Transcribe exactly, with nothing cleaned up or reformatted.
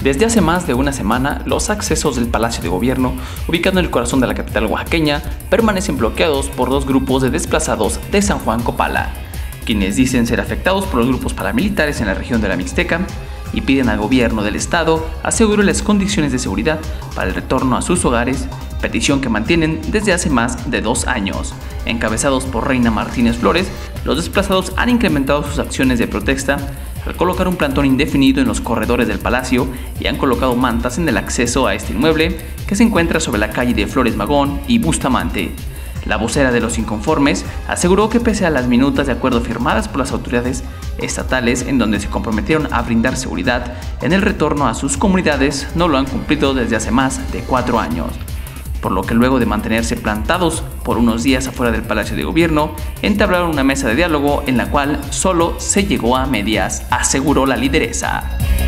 Desde hace más de una semana, los accesos del Palacio de Gobierno, ubicado en el corazón de la capital oaxaqueña, permanecen bloqueados por dos grupos de desplazados de San Juan Copala, quienes dicen ser afectados por los grupos paramilitares en la región de la Mixteca y piden al gobierno del estado asegure las condiciones de seguridad para el retorno a sus hogares, petición que mantienen desde hace más de dos años. Encabezados por Reina Martínez Flores, los desplazados han incrementado sus acciones de protesta al colocar un plantón indefinido en los corredores del palacio y han colocado mantas en el acceso a este inmueble que se encuentra sobre la calle de Flores Magón y Bustamante. La vocera de los inconformes aseguró que pese a las minutas de acuerdo firmadas por las autoridades estatales en donde se comprometieron a brindar seguridad en el retorno a sus comunidades, no lo han cumplido desde hace más de cuatro años. Por lo que luego de mantenerse plantados por unos días afuera del Palacio de Gobierno, entablaron una mesa de diálogo en la cual solo se llegó a medias, aseguró la lideresa.